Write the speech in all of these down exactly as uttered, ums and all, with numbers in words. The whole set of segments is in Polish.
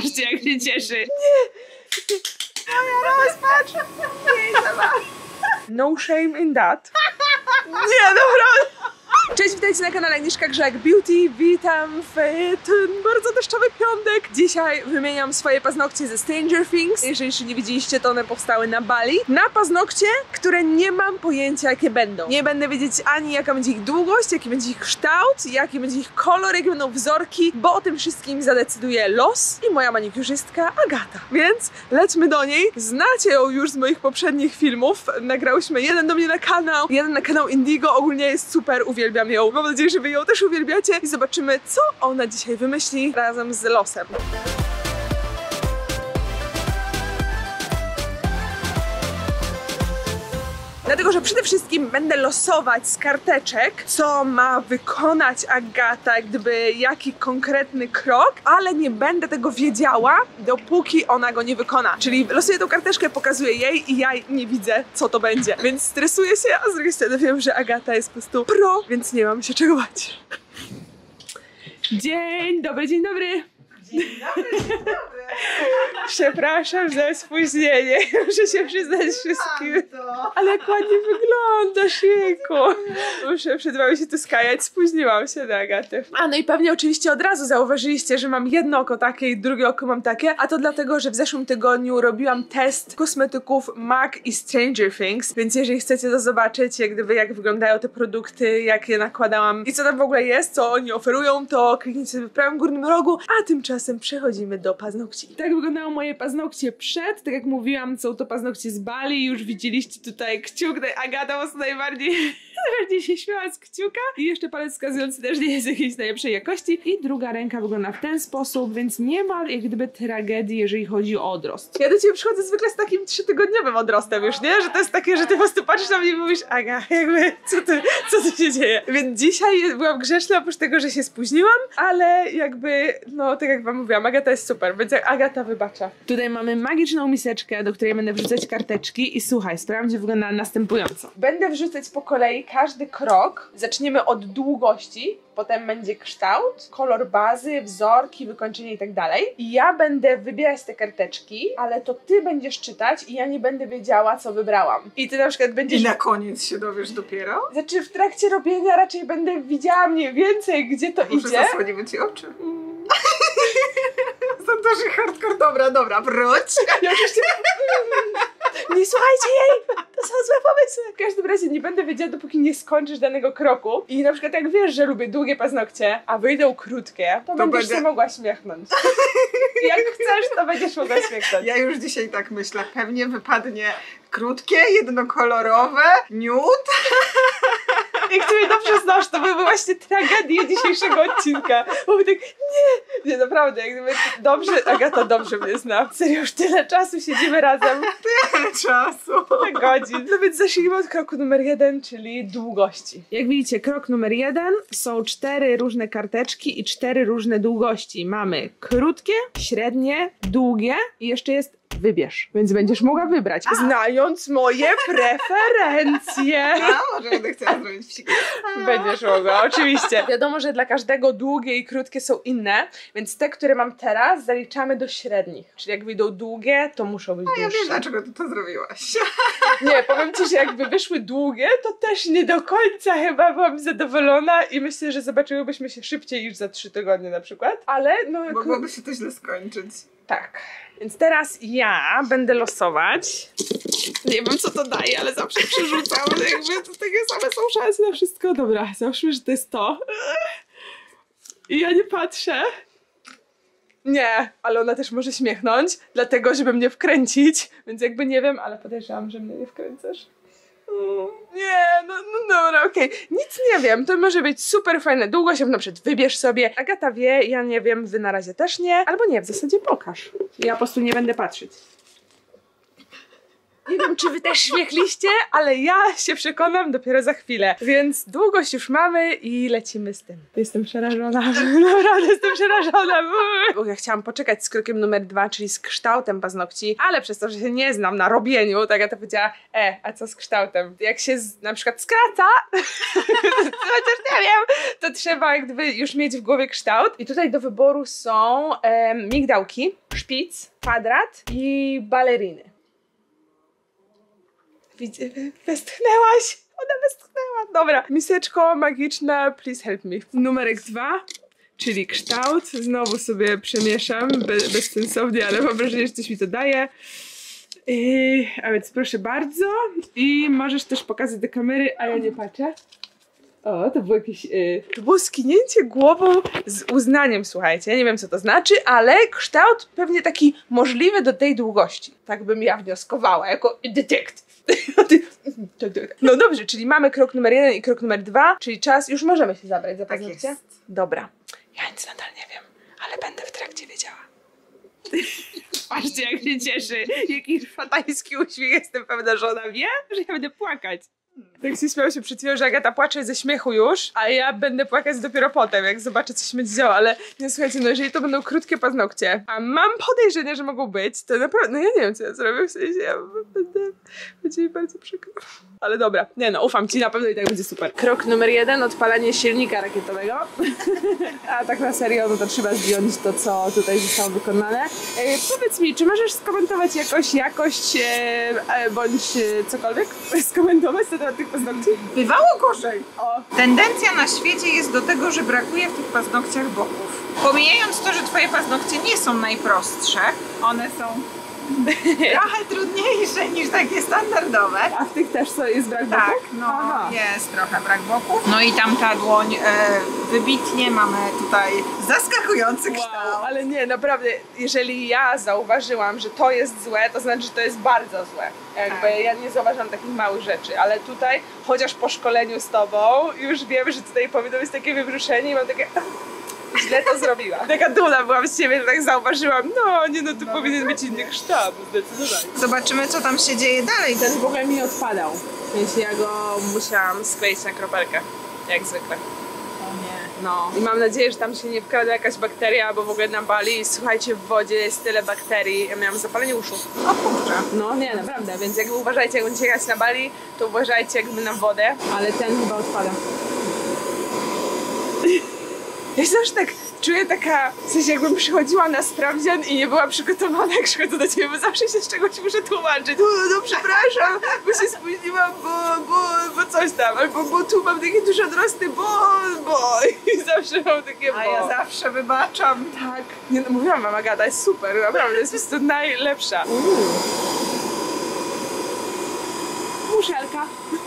Patrzcie, jak się cieszy. Nie! Moja rozpacz! No shame in that. Nie, naprawdę! Cześć, witajcie na kanale Agnieszka Grzech Beauty. Witam w ten bardzo deszczowy piątek. Dzisiaj wymieniam swoje paznokcie ze Stranger Things. Jeżeli jeszcze nie widzieliście, to one powstały na Bali. Na paznokcie, które nie mam pojęcia, jakie będą. Nie będę wiedzieć ani jaka będzie ich długość, jaki będzie ich kształt, jaki będzie ich kolor, jakie będą wzorki, bo o tym wszystkim zadecyduje los i moja manikurzystka Agata. Więc lećmy do niej. Znacie ją już z moich poprzednich filmów. Nagrałyśmy jeden do mnie na kanał, jeden na kanał Indigo. Ogólnie jest super, uwielbiam ją. Mam nadzieję, że wy ją też uwielbiacie i zobaczymy, co ona dzisiaj wymyśli razem z losem. Dlatego, że przede wszystkim będę losować z karteczek, co ma wykonać Agata, jak gdyby jaki konkretny krok, ale nie będę tego wiedziała, dopóki ona go nie wykona. Czyli losuję tą karteczkę, pokazuję jej i ja nie widzę, co to będzie. Więc stresuję się, a z drugiej strony wiem, że Agata jest po prostu pro, więc nie mam się czego bać. Dzień dobry, dzień dobry. Dzień dobry, dzień dobry. Przepraszam za spóźnienie, muszę się przyznać wszystkim. Ale jak ładnie wyglądasz, jejku. Muszę przed wami się tu skajać, spóźniłam się na Agatę. A no i pewnie oczywiście od razu zauważyliście, że mam jedno oko takie i drugie oko mam takie, a to dlatego, że w zeszłym tygodniu robiłam test kosmetyków M A C i Stranger Things, więc jeżeli chcecie to zobaczyć, jak gdyby jak wyglądają te produkty, jak je nakładałam i co tam w ogóle jest, co oni oferują, to kliknijcie sobie w prawym górnym rogu, a tymczasem przechodzimy do paznokci. Tak wyglądają moje paznokcie przed, tak jak mówiłam, są to paznokcie z Bali, już widzieliście tutaj kciuk, Agata mocno najbardziej, najbardziej się śmiała z kciuka i jeszcze palec wskazujący też nie jest jakiejś najlepszej jakości i druga ręka wygląda w ten sposób, więc nie ma jak gdyby tragedii, jeżeli chodzi o odrost. Ja do ciebie przychodzę zwykle z takim trzytygodniowym odrostem już, nie? Że to jest takie, że ty po prostu patrzysz na mnie i mówisz, Aga, jakby, co tu, co tu się dzieje? Więc dzisiaj byłam grzeczna, oprócz tego, że się spóźniłam, ale jakby, no tak jak wam mówiłam, Agata jest super, więc jak Agata wybacza. Tutaj mamy magiczną miseczkę, do której będę wrzucać karteczki i słuchaj, sprawa będzie wyglądała następująco. Będę wrzucać po kolei każdy krok. Zaczniemy od długości, potem będzie kształt, kolor bazy, wzorki, wykończenie i tak dalej. I ja będę wybierać te karteczki, ale to ty będziesz czytać i ja nie będę wiedziała, co wybrałam. I ty na przykład będziesz... I na koniec się dowiesz dopiero? Znaczy w trakcie robienia raczej będę widziała mniej więcej, gdzie to Muszę idzie. zasłonimy ci oczy. Mm. Za duży hardcore. Dobra, dobra, wróć. Ja już się... Nie słuchajcie jej! To są złe pomysły! W każdym razie nie będę wiedziała, dopóki nie skończysz danego kroku. I na przykład jak wiesz, że lubię długie paznokcie, a wyjdą krótkie, to, to będziesz będę... się mogła śmiechnąć. I jak chcesz, to będziesz mogła śmiechnąć. Ja już dzisiaj tak myślę. Pewnie wypadnie krótkie, jednokolorowe, nude. Jak ty mnie dobrze znasz, to były właśnie tragedie dzisiejszego odcinka. Bo my tak, nie, nie, naprawdę, jak gdyby dobrze, Agata dobrze mnie zna. Serio, już tyle czasu siedzimy razem. Tyle czasu. Tyle godzin. No więc zacznijmy od kroku numer jeden, czyli długości. Jak widzicie, krok numer jeden są cztery różne karteczki i cztery różne długości. Mamy krótkie, średnie, długie i jeszcze jest wybierz, więc będziesz mogła wybrać, a. znając moje preferencje. A, może będę chciała zrobić psikus. Będziesz mogła, oczywiście. Wiadomo, że dla każdego długie i krótkie są inne, więc te, które mam teraz, zaliczamy do średnich. Czyli jak wyjdą długie, to muszą być dłuższe. Ja wiem, dlaczego ty to zrobiłaś. Nie, powiem ci, że jakby wyszły długie, to też nie do końca chyba byłam zadowolona i myślę, że zobaczyłybyśmy się szybciej niż za trzy tygodnie na przykład, ale no... Mogłoby się to źle skończyć. Tak. Więc teraz ja będę losować. Nie wiem, co to daje, ale zawsze przerzucam. Jakby to takie same są szanse na wszystko. Dobra, załóżmy, że to jest to. I ja nie patrzę. Nie, ale ona też może śmiechnąć, dlatego, żeby mnie wkręcić. Więc jakby nie wiem, ale podejrzewam, że mnie nie wkręcasz. Nie, no, no dobra, okej. Okay. Nic nie wiem, to może być super fajne. Długo się na przykład wybierz sobie. Agata wie, ja nie wiem, wy na razie też nie. Albo nie, w zasadzie pokaż. Ja po prostu nie będę patrzeć. Nie wiem, czy wy też śmiechliście, ale ja się przekonam dopiero za chwilę. Więc długość już mamy i lecimy z tym. Jestem przerażona. Naprawdę jestem przerażona. Bo ja chciałam poczekać z krokiem numer dwa, czyli z kształtem paznokci, ale przez to, że się nie znam na robieniu, tak ja to powiedziała, e, a co z kształtem? Jak się z, na przykład skraca, chociaż nie wiem, to trzeba jak gdyby już mieć w głowie kształt. I tutaj do wyboru są e, migdałki, szpic, kwadrat i baleriny. Widzę, westchnęłaś! Ona westchnęła. Dobra, miseczko magiczna, please help me. Numerek dwa, czyli kształt. Znowu sobie przemieszam be, bezsensownie, ale mam wrażenie, że coś mi to daje. Yy, a więc proszę bardzo. I możesz też pokazać do kamery, a ja nie patrzę. O, to było jakieś... Yy, to było skinięcie głową z uznaniem, słuchajcie. Nie wiem, co to znaczy, ale kształt pewnie taki możliwy do tej długości. Tak bym ja wnioskowała, jako detektyw. No dobrze, czyli mamy krok numer jeden i krok numer dwa, czyli czas, już możemy się zabrać za paznokcie? Tak jest. Dobra. Ja nic nadal nie wiem, ale będę w trakcie wiedziała. Patrzcie, jak się cieszy. Jaki szatański uśmiech. Jestem pewna, że ona wie, że ja będę płakać. Tak się śmiało się przed chwilą, że Agata płacze ze śmiechu już, a ja będę płakać dopiero potem, jak zobaczę, co się będzie działo, ale nie, słuchajcie, no jeżeli to będą krótkie paznokcie, a mam podejrzenie, że mogą być, to naprawdę, no ja nie wiem, co ja zrobię, w sensie ja będę, będzie mi bardzo przykro. Ale dobra, nie no, ufam ci, na pewno i tak będzie super. Krok numer jeden, odpalanie silnika rakietowego. A tak na serio, no to trzeba zdjąć to, co tutaj zostało wykonane. E, powiedz mi, czy możesz skomentować jakoś jakość, e, e, bądź e, cokolwiek skomentować na temat tych paznokci? Bywało gorzej. O. Tendencja na świecie jest do tego, że brakuje w tych paznokciach boków. Pomijając to, że twoje paznokcie nie są najprostsze, one są trochę trudniejsze niż takie standardowe. A w tych też co, jest brak Tak, boków? no Aha. jest trochę brak boków. No i tamta dłoń, e, wybitnie mamy tutaj zaskakujący Wow, kształt. ale nie, naprawdę, jeżeli ja zauważyłam, że to jest złe, to znaczy, że to jest bardzo złe. Jakby Tak. ja nie zauważam takich małych rzeczy, ale tutaj, chociaż po szkoleniu z tobą, już wiem, że tutaj powinno być takie wybruszenie i mam takie... Źle to zrobiłam. Taka dumna byłam z siebie, że tak zauważyłam, no nie no, tu No, powinien być inny kształt, zdecydowanie. Zobaczymy, co tam się dzieje dalej. Ten w ogóle mi odpadał, więc ja go musiałam skleić na kropelkę, jak zwykle. O nie. No i mam nadzieję, że tam się nie wkradła jakaś bakteria, bo w ogóle na Bali, słuchajcie, w wodzie jest tyle bakterii, ja miałam zapalenie uszu. O kurczę. No nie, naprawdę, więc jakby uważajcie, jak będziecie jechać na Bali, to uważajcie jakby na wodę. Ale ten chyba odpada. Ja się zawsze tak czuję taka, w sensie jakbym przychodziła na sprawdzian i nie była przygotowana, jak przychodzę do ciebie, bo zawsze się z czegoś muszę tłumaczyć. No, no przepraszam, bo się spóźniłam, bo, bo, bo coś tam, albo bo tu mam takie duże odrosty, bo, bo i zawsze mam takie bo. A ja zawsze wybaczam. Tak, nie, no, mówiłam wam, Agata jest super, naprawdę, jest po prostu najlepsza. Uuu. Muszelka.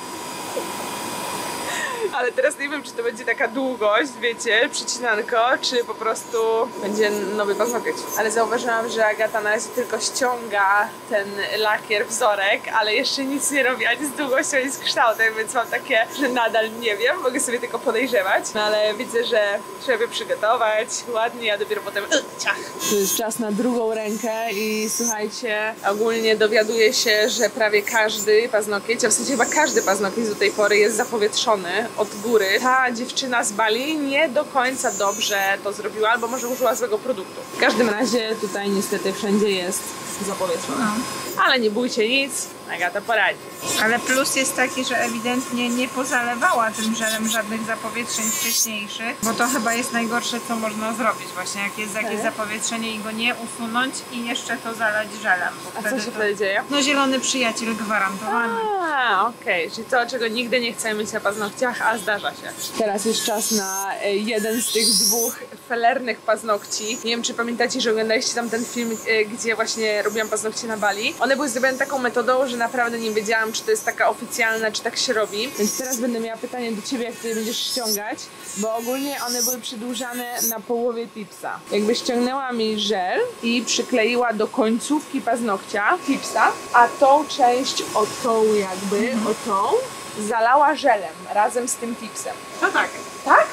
Ale teraz nie wiem, czy to będzie taka długość, wiecie, przycinanko, czy po prostu będzie nowy paznokieć. Ale zauważyłam, że Agata na razie tylko ściąga ten lakier, wzorek, ale jeszcze nic nie robi ani z długością, ani z kształtem, więc mam takie, że nadal nie wiem, mogę sobie tylko podejrzewać. No ale widzę, że trzeba przygotować ładnie, a dopiero potem ciach. To jest czas na drugą rękę i słuchajcie, ogólnie dowiaduję się, że prawie każdy paznokieć, a w sensie chyba każdy paznokieć do tej pory jest zapowietrzony od góry. Ta dziewczyna z Bali nie do końca dobrze to zrobiła, albo może użyła złego produktu. W każdym razie tutaj niestety wszędzie jest zapowietrzone. Ale nie bójcie nic, Agata poradzi. Ale plus jest taki, że ewidentnie nie pozalewała tym żelem żadnych zapowietrzeń wcześniejszych, bo to chyba jest najgorsze, co można zrobić. Właśnie jak jest jakieś Tak. zapowietrzenie i go nie usunąć i jeszcze to zalać żelem. Bo A co wtedy się to... wtedy dzieje? No zielony przyjaciel gwarantowany. A, okej, okay. Czyli to, czego nigdy nie chcemy mieć na paznokciach, a zdarza się. Teraz jest czas na e, jeden z tych dwóch felernych paznokci. Nie wiem, czy pamiętacie, że oglądaliście tam ten film, e, gdzie właśnie robiłam paznokcie na Bali. One były zrobione taką metodą, że naprawdę nie wiedziałam, czy to jest taka oficjalna, czy tak się robi. Więc teraz będę miała pytanie do ciebie, jak ty będziesz ściągać, bo ogólnie one były przedłużane na połowie tipsa. Jakby ściągnęła mi żel i przykleiła do końcówki paznokcia tipsa, a tą część o tą jakby, o tą, zalała żelem razem z tym tipsem. To tak. Tak? Tak.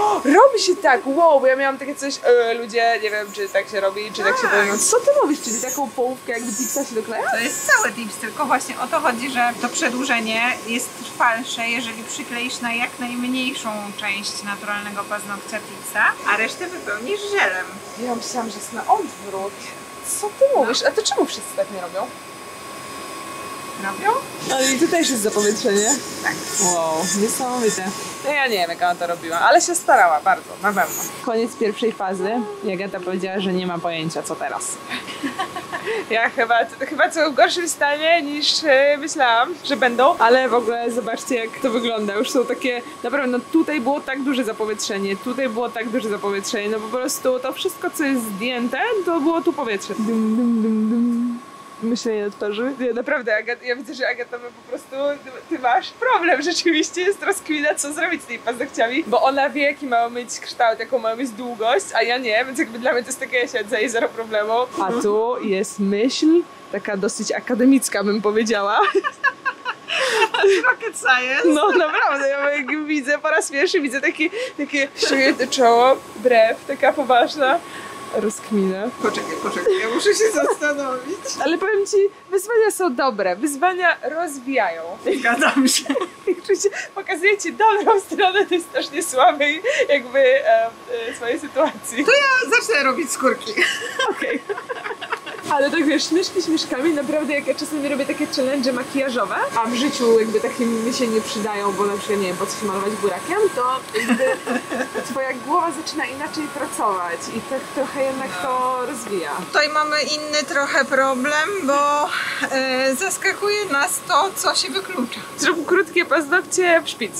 O, robi się tak, wow, bo ja miałam takie coś, e, ludzie, nie wiem, czy tak się robi, czy tak, tak się powiem. Co ty mówisz, czyli taką połówkę jakby tipsa się dokleja? To jest cały tips, tylko właśnie o to chodzi, że to przedłużenie jest trwalsze, jeżeli przykleisz na jak najmniejszą część naturalnego paznokcia tipsa, a resztę wypełnisz żelem. Ja myślałam, że jest na odwrót. Co ty mówisz? A to czemu wszyscy tak nie robią? Robią? Ale i tutaj też jest zapowietrzenie. Tak. Wow, niesamowite. No ja nie wiem, jak ona to robiła, ale się starała bardzo, na pewno. Koniec pierwszej fazy. Agata powiedziała, że nie ma pojęcia, co teraz. Ja chyba, chyba co w gorszym stanie niż e, myślałam, że będą, ale w ogóle zobaczcie, jak to wygląda. Już są takie, naprawdę, no tutaj było tak duże zapowietrzenie, tutaj było tak duże zapowietrzenie, no po prostu to wszystko, co jest zdjęte, to było tu powietrze. Dum, dum, dum, dum. Myślenie na twarzy. Nie, naprawdę, Agata, ja widzę, że Agata ma po prostu, ty masz problem, rzeczywiście jest rozkmina, co zrobić z tymi paznokciami, bo ona wie, jaki ma mieć kształt, jaką ma mieć długość, a ja nie, więc jakby dla mnie to jest takie, ja siedzę i zero problemu. A tu jest myśl, taka dosyć akademicka, bym powiedziała. Rocket science. No naprawdę, ja jak widzę, po raz pierwszy widzę takie, takie szczyty czoło, brew, taka poważna rozkmina. Poczekaj, poczekaj, ja muszę się zastanowić. Ale powiem ci, wyzwania są dobre, wyzwania rozwijają. Zgadzam się. Oczywiście pokazuje ci dobrą stronę tej strasznie słabej jakby e, e, swojej sytuacji. To ja zacznę robić skórki. Okej. Okay. Ale tak wiesz, śmieszki śmieszkami, naprawdę jak ja czasami robię takie challenge makijażowe, a w życiu jakby takie mi się nie przydają, bo na przykład nie wiem, po co się malować burakiem, to jakby twoja głowa zaczyna inaczej pracować i tak trochę jednak to rozwija. Tutaj mamy inny trochę problem, bo e, zaskakuje nas to, co się wyklucza. Zrób krótkie paznokcie w szpic.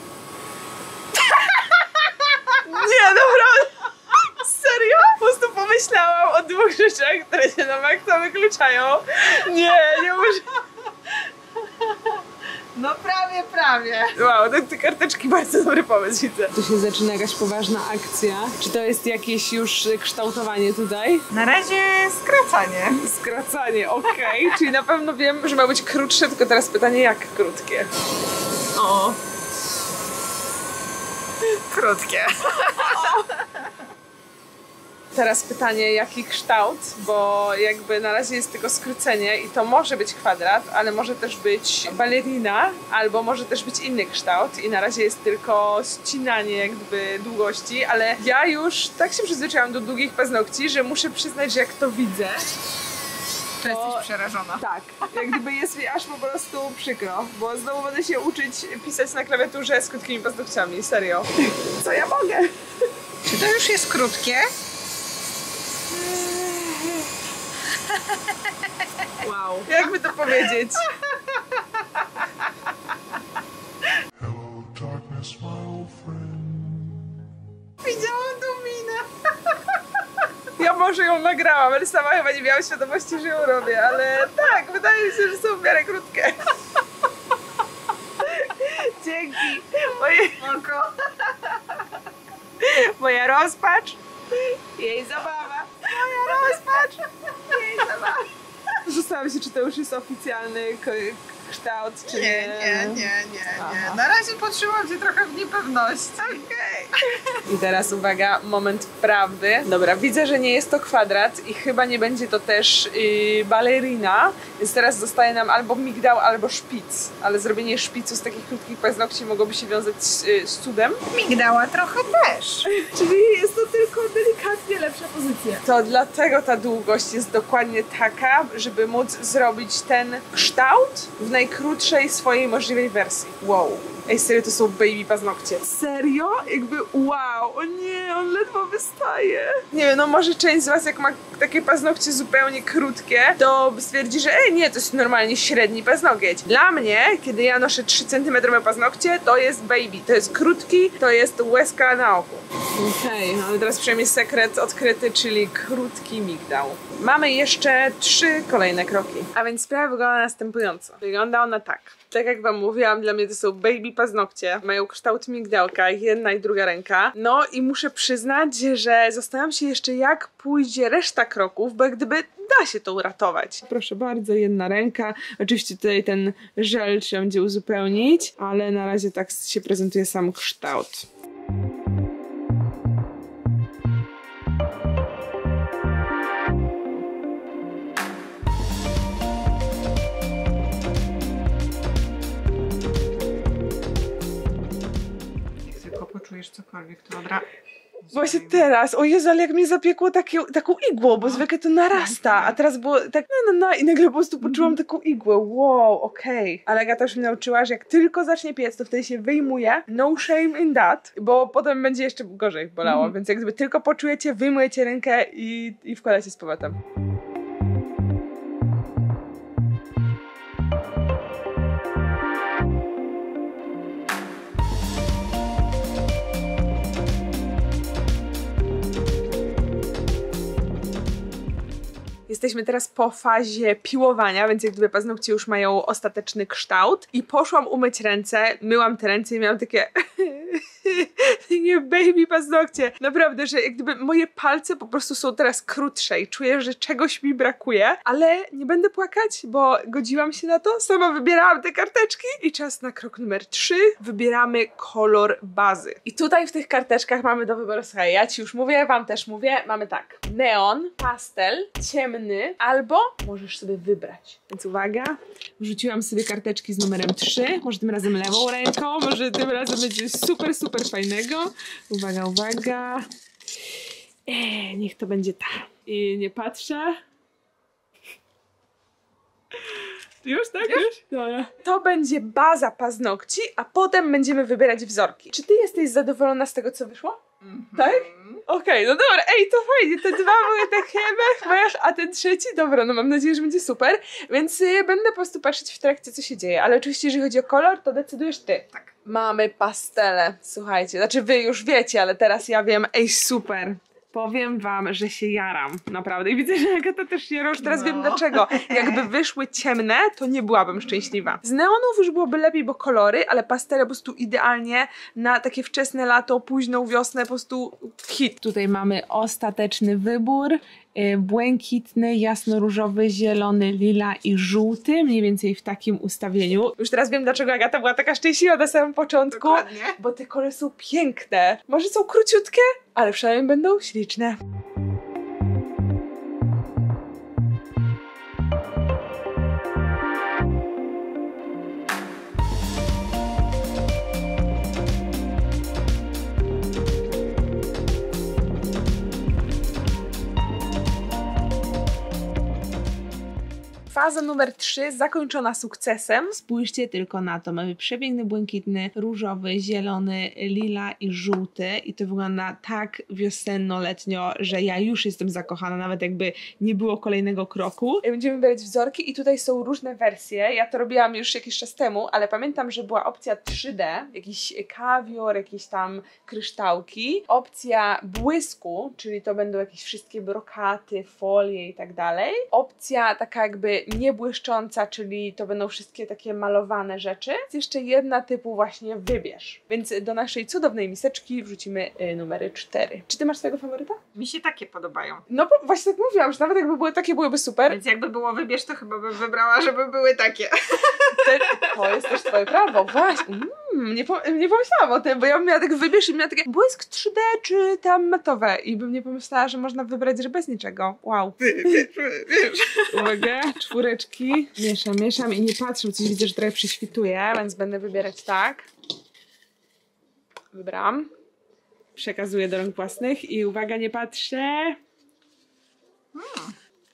Nie, naprawdę! Serio? Po prostu pomyślałam o dwóch rzeczach, które się na maksa wykluczają. Nie, nie muszę. No prawie, prawie. Wow, te, te karteczki bardzo dobry pomysł, widzę. Tu się zaczyna jakaś poważna akcja. Czy to jest jakieś już kształtowanie tutaj? Na razie skracanie. Skracanie, okej. Okay. Czyli na pewno wiem, że ma być krótsze, tylko teraz pytanie, jak krótkie? O. Krótkie. Teraz pytanie, jaki kształt, bo jakby na razie jest tylko skrócenie i to może być kwadrat, ale może też być balerina, albo może też być inny kształt i na razie jest tylko ścinanie jakby długości, ale ja już tak się przyzwyczaiłam do długich paznokci, że muszę przyznać, że jak to widzę, to jesteś przerażona. Tak, jak gdyby jest mi aż po prostu przykro, bo znowu będę się uczyć pisać na klawiaturze z krótkimi paznokciami, serio. Co ja mogę? Czy to już jest krótkie? Wow. Jakby to powiedzieć? Hello, darkness, my old friend. Widziałam tą minę. Ja może ją nagrałam, ale sama chyba nie miałam świadomości, że ją robię, ale tak, wydaje mi się, że są w miarę krótkie. Dzięki. Moje... Moja rozpacz, jej zabawa. Moja rozpacz, jej zabawa. Zastanawiam się, czy to już jest oficjalny kształt, czy nie. Nie, nie, nie, nie, nie. Aha. Na razie potrzymam cię trochę w niepewności. Okej. Okay. I teraz uwaga, moment prawdy. Dobra, widzę, że nie jest to kwadrat i chyba nie będzie to też yy, balerina, więc teraz zostaje nam albo migdał, albo szpic. Ale zrobienie szpicu z takich krótkich paznokci mogłoby się wiązać yy, z cudem. Migdała trochę też. Czyli jest to tylko delikatnie lepsza pozycja. To dlatego ta długość jest dokładnie taka, żeby móc zrobić ten kształt w najkrótszej swojej możliwej wersji. Wow. Ej, serio, to są baby paznokcie. Serio? Jakby wow, o nie, on ledwo wystaje. Nie wiem, no może część z was, jak ma takie paznokcie zupełnie krótkie, to stwierdzi, że ej, nie, to jest normalnie średni paznokieć. Dla mnie, kiedy ja noszę trzy centymetry paznokcie, to jest baby. To jest krótki, to jest łezka na oku. Okej, okay, ale teraz przynajmniej sekret odkryty, czyli krótki migdał. Mamy jeszcze trzy kolejne kroki. A więc sprawa wygląda następująco. Wygląda ona tak. Tak jak wam mówiłam, dla mnie to są baby paznokcie. Mają kształt migdałka, jedna i druga ręka. No i muszę przyznać, że zastanawiam się jeszcze, jak pójdzie reszta kroków, bo jak gdyby da się to uratować. Proszę bardzo, jedna ręka. Oczywiście tutaj ten żel trzeba będzie uzupełnić, ale na razie tak się prezentuje sam kształt. cokolwiek to odra... Właśnie teraz, o Jezu, ale jak mnie zapiekło takie, taką igłą, bo zwykle to narasta, a teraz było tak no, no, no i nagle po prostu poczułam taką igłę, wow, okej. Okay. Ale Agata już mnie nauczyła, że jak tylko zacznie piec, to wtedy się wyjmuje, no shame in that, bo potem będzie jeszcze gorzej bolało, mm. więc jak gdyby tylko poczujecie, wyjmujecie rękę i, i wkładacie z powrotem. Jesteśmy teraz po fazie piłowania, więc jak gdyby paznokcie już mają ostateczny kształt. I poszłam umyć ręce, myłam te ręce i miałam takie... nie baby paznokcie. Naprawdę, że jak gdyby moje palce po prostu są teraz krótsze i czuję, że czegoś mi brakuje, ale nie będę płakać, bo godziłam się na to. Sama wybierałam te karteczki i czas na krok numer trzy. Wybieramy kolor bazy. I tutaj w tych karteczkach mamy do wyboru, słuchaj, ja ci już mówię, wam też mówię, mamy tak. Neon, pastel, ciemny, albo możesz sobie wybrać. Więc uwaga, wrzuciłam sobie karteczki z numerem trzy, może tym razem lewą ręką, może tym razem będzie super, super fajnego. Uwaga, uwaga. Eee, niech to będzie ta. I nie patrzę. Już, tak? Już? Dobra. To będzie baza paznokci, a potem będziemy wybierać wzorki. Czy ty jesteś zadowolona z tego, co wyszło? Mm-hmm. Tak? Okej, okay, no dobra, ej, to fajnie, te dwa były takie mech, mech, a ten trzeci, dobra, no mam nadzieję, że będzie super, więc y, będę po prostu patrzeć w trakcie, co się dzieje, ale oczywiście, jeżeli chodzi o kolor, to decydujesz ty. Tak. Mamy pastele, słuchajcie, znaczy wy już wiecie, ale teraz ja wiem, ej, super. Powiem wam, że się jaram, naprawdę. I widzę, że Agata też się jara, już teraz no. wiem dlaczego. Jakby wyszły ciemne, to nie byłabym szczęśliwa. Z neonów już byłoby lepiej, bo kolory, ale pastele po prostu idealnie na takie wczesne lato, późną wiosnę, po prostu hit. Tutaj mamy ostateczny wybór. Błękitny, jasno-różowy, zielony, lila i żółty, mniej więcej w takim ustawieniu. Już teraz wiem, dlaczego Agata była taka szczęśliwa na samym początku. Dokładnie. Bo te kolory są piękne. Może są króciutkie, ale przynajmniej będą śliczne. Faza numer trzy zakończona sukcesem. Spójrzcie tylko na to. Mamy przepiękny błękitny, różowy, zielony, lila i żółty. I to wygląda tak wiosenno-letnio, że ja już jestem zakochana, nawet jakby nie było kolejnego kroku. Będziemy wybierać wzorki i tutaj są różne wersje. Ja to robiłam już jakiś czas temu, ale pamiętam, że była opcja trzy D, jakiś kawior, jakieś tam kryształki. Opcja błysku, czyli to będą jakieś wszystkie brokaty, folie i tak dalej. Opcja taka jakby niebłyszcząca, czyli to będą wszystkie takie malowane rzeczy. Jest jeszcze jedna typu właśnie wybierz. Więc do naszej cudownej miseczki wrzucimy y, numery cztery. Czy ty masz swojego faworyta? Mi się takie podobają. No bo właśnie tak mówiłam, że nawet jakby były takie, byłyby super. Więc jakby było wybierz, to chyba bym wybrała, żeby były takie. Te, to jest też twoje prawo. Właśnie. Mm, nie, po, nie pomyślałam o tym, bo ja bym miała tak wybierz i miała takie błysk trzy D czy tam matowe. I bym nie pomyślała, że można wybrać, że bez niczego. Wow. Wiesz. Uwaga, czwóreczki. Mieszam, mieszam i nie patrzę, coś widzę, że trochę przyśwituje, więc będę wybierać tak. Wybrałam. Przekazuję do rąk własnych i uwaga, nie patrzę. Hmm.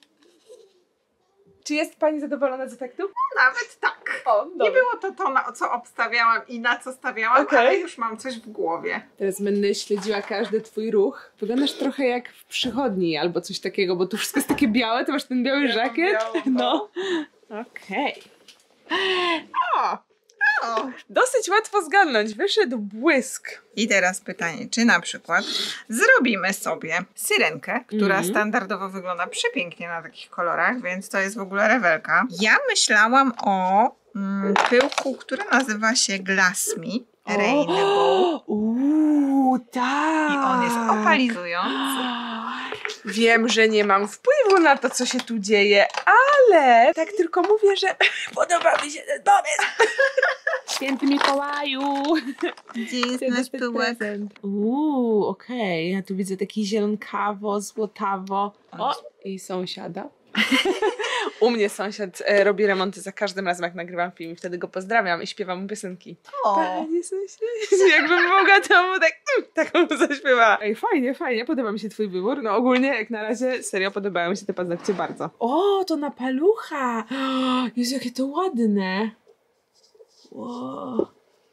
Czy jest pani zadowolona z efektu? No, nawet tak. O, nie było to to, na co obstawiałam i na co stawiałam, okay. Ale już mam coś w głowie. Teraz będę śledziła każdy twój ruch. Wyglądasz trochę jak w przychodni albo coś takiego, bo tu wszystko jest takie białe, to masz ten biały ja żakiet. No. Okej. Okay. O! O! Dosyć łatwo zgadnąć. Wyszedł błysk. I teraz pytanie, czy na przykład zrobimy sobie syrenkę, która mm. standardowo wygląda przepięknie na takich kolorach, więc to jest w ogóle rewelka. Ja myślałam o mm, pyłku, który nazywa się Glass Me Rainbow. Uuu, tak. I on jest opalizujący. Wiem, że nie mam wpływu na to, co się tu dzieje, ale tak tylko mówię, że podoba mi się ten pomysł. Święty Mikołaju. Gdzie jest nasz pyłek? Uuu, okej. Okay. Ja tu widzę taki zielonkawo, złotawo. O, i sąsiada. U mnie sąsiad e, robi remonty za każdym razem, jak nagrywam film i wtedy go pozdrawiam i śpiewam mu piosenki. O. Panie sąsiad, jakbym mogła, to mu tak, mm, taką mu zaśpiewa. Ej, fajnie, fajnie, podoba mi się twój wybór. No ogólnie, jak na razie, serio podobają mi się te paznokcie bardzo. O, to na palucha! Jezu, jakie to ładne! Wow.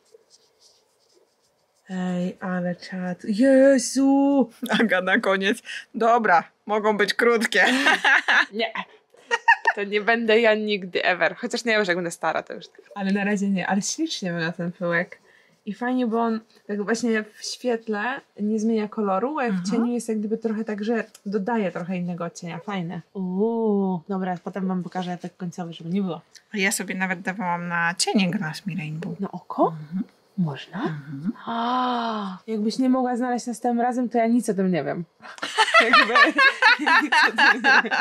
Ej, ale czad. Jezu! Aga na koniec. Dobra, mogą być krótkie. Nie. To nie będę ja nigdy ever. Chociaż nie, już jak będę stara, to już tak. Ale na razie nie, ale ślicznie wygląda ten pyłek. I fajnie, bo on tak właśnie w świetle nie zmienia koloru, a w cieniu jest jak gdyby trochę tak, że dodaje trochę innego odcienia. Fajne. Uuu, dobra, potem wam pokażę efekt końcowy, żeby nie było. Ja sobie nawet dawałam na cienie Glass Me Rainbow. Na oko? Mhm. Można? Mhm. A, jakbyś nie mogła znaleźć następnym razem, to ja nic o tym nie wiem. Jakby, nic o tym nie wiem.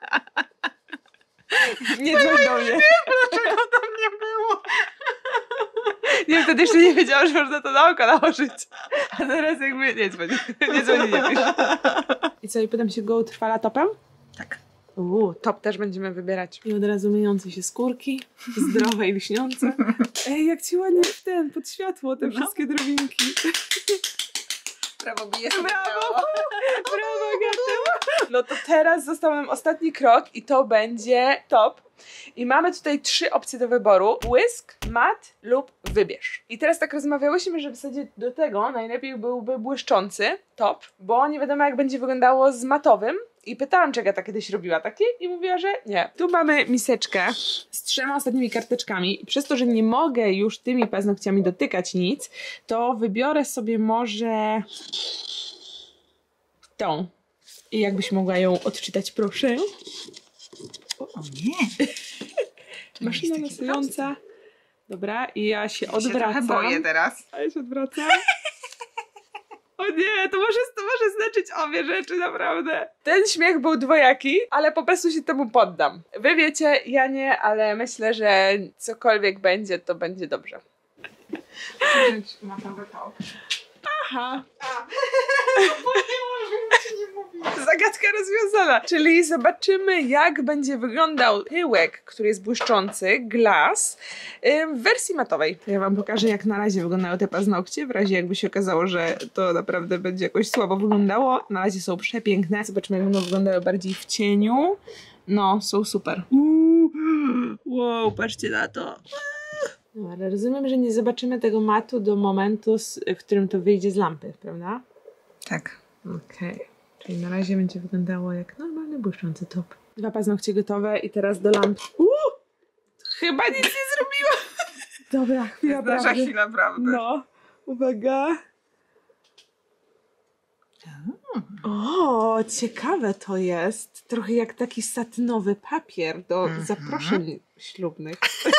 Nie dzwoń do mnie. Nie wiem, dlaczego tam nie było. Nie, wtedy jeszcze nie wiedziałam, że można to na oko nałożyć. A teraz jakby nie dzwoń. Nie dzwoń, nie pisz. I co, i potem się go utrwala topem? Tak. Uuu, top też będziemy wybierać. I od razu myjące się skórki, zdrowe i lśniące. Ej, jak ci ładnie w ten, pod światło, te no. wszystkie drobinki. Brawo, bije sobie. Brawo, brawo, Agato. No to teraz został nam ostatni krok i to będzie top. I mamy tutaj trzy opcje do wyboru. Błysk, mat lub wybierz. I teraz tak rozmawiałyśmy, że w zasadzie do tego najlepiej byłby błyszczący top, bo nie wiadomo jak będzie wyglądało z matowym. I pytałam, czy Agata kiedyś robiła taki i mówiła, że nie. Tu mamy miseczkę z trzema ostatnimi karteczkami i przez to, że nie mogę już tymi paznokciami dotykać nic, to wybiorę sobie może tą. I jakbyś mogła ją odczytać, proszę. O, o nie. Maszyna losująca. Dobra, i ja się ja odwracam. Ja się trochę boję teraz. A ja się odwracam. O nie, to może, to może znaczyć obie rzeczy, naprawdę. Ten śmiech był dwojaki, ale po prostu się temu poddam. Wy wiecie, ja nie, ale myślę, że cokolwiek będzie, to będzie dobrze. Aha. Zagadka rozwiązana. Czyli zobaczymy, jak będzie wyglądał pyłek, który jest błyszczący, glass, w wersji matowej. Ja wam pokażę, jak na razie wyglądają te paznokcie, w razie jakby się okazało, że to naprawdę będzie jakoś słabo wyglądało. Na razie są przepiękne. Zobaczymy, jak będą wyglądały bardziej w cieniu. No, są super. Uuu, wow, patrzcie na to. No, ale rozumiem, że nie zobaczymy tego matu do momentu, w którym to wyjdzie z lampy, prawda? Tak. Okej. Okay. Czyli na razie będzie wyglądało jak normalny błyszczący top. Dwa paznokcie gotowe i teraz do lampy. Uuu! Chyba nic nie zrobiła. Dobra, chwila prawdy. Nasza chwila prawdy. No, uwaga. O, ciekawe to jest. Trochę jak taki satynowy papier do mm-hmm. zaproszeń ślubnych.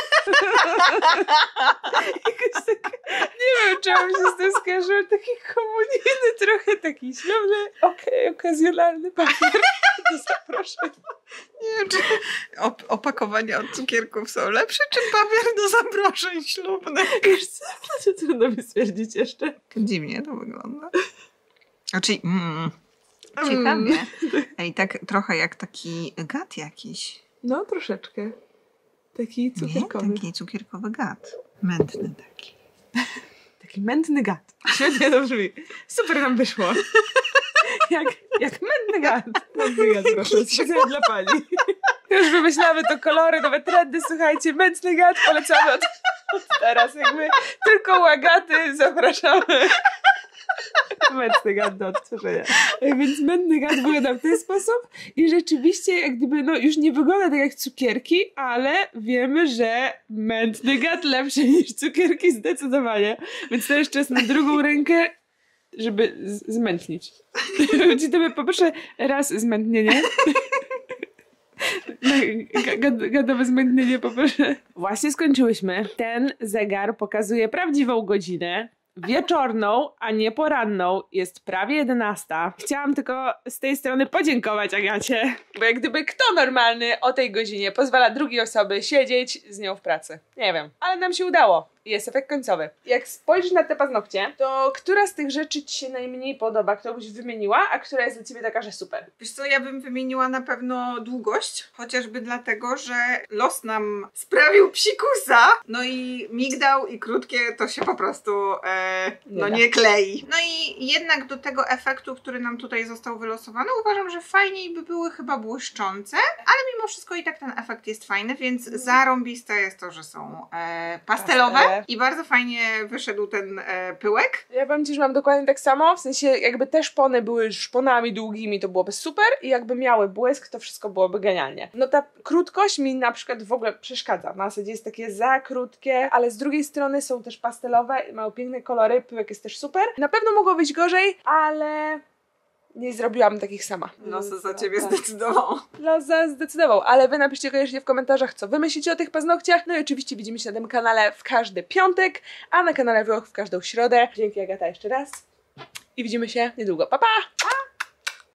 Jakoś tak, nie wiem, czemu się z tym skojarzyło, taki komunijny, trochę taki ślubny, okej, okay, okazjonalny papier do zaproszeń. Nie wiem, czy op- opakowania od cukierków są lepsze, czy papier do zaproszeń ślubnych? Wiesz co, to trudno mi stwierdzić jeszcze. Dziwnie to wygląda. Znaczy, mm, ciekawie. Ej, tak trochę jak taki gat jakiś. No, troszeczkę. Taki cukierkowy. Nie, taki cukierkowy gat. Mętny taki. Taki mętny gat. Świetnie to brzmi. Super nam wyszło. jak, jak mętny gat. Mętny gat, proszę. Specjalnie dla pani. Już wymyślamy to kolory, nowe trendy. Słuchajcie, mętny gat polecamy od, od teraz. Jakby tylko łagaty zapraszamy. Mętny gad do odtworzenia. Więc mętny gad wygląda w ten sposób i rzeczywiście jak gdyby, no już nie wygląda tak jak cukierki, ale wiemy, że mętny gad lepszy niż cukierki zdecydowanie. Więc to jeszcze czas na drugą rękę, żeby z- zmętnić. Ci tobie poproszę raz zmętnienie. No, gad- gadowe zmętnienie poproszę. Właśnie skończyłyśmy. Ten zegar pokazuje prawdziwą godzinę. Wieczorną, a nie poranną. Jest prawie jedenasta. Chciałam tylko z tej strony podziękować Agacie. Bo jak gdyby kto normalny o tej godzinie pozwala drugiej osobie siedzieć z nią w pracy? Nie wiem. Ale nam się udało. I jest efekt końcowy. Jak spojrzysz na te paznokcie, to która z tych rzeczy ci się najmniej podoba, którą byś wymieniła, a która jest dla ciebie taka, że super? Wiesz co, ja bym wymieniła na pewno długość, chociażby dlatego, że los nam sprawił psikusa, no i migdał i krótkie to się po prostu e, no Nie nie klei. No i jednak do tego efektu, który nam tutaj został wylosowany, uważam, że fajniej by były chyba błyszczące, ale mimo wszystko i tak ten efekt jest fajny, więc zarąbiste jest to, że są e, pastelowe Pastele. i bardzo fajnie wyszedł ten e, pyłek. Ja powiem ci, że mam dokładnie tak samo, w sensie jakby te szpony były szponami długimi, to byłoby super i jakby miały błysk, to wszystko byłoby genialnie. No ta krótkość mi na przykład w ogóle przeszkadza, na zasadzie jest takie za krótkie, ale z drugiej strony są też pastelowe, mają piękne kolory, pyłek jest też super. Na pewno mogło być gorzej, ale nie zrobiłam takich sama. Los za ciebie Tak. zdecydował. Los zdecydował, ale wy napiszcie koniecznie w komentarzach, co wy myślicie o tych paznokciach. No i oczywiście widzimy się na tym kanale w każdy piątek, a na kanale Vlog w każdą środę. Dzięki Agata jeszcze raz i widzimy się niedługo. Pa, pa!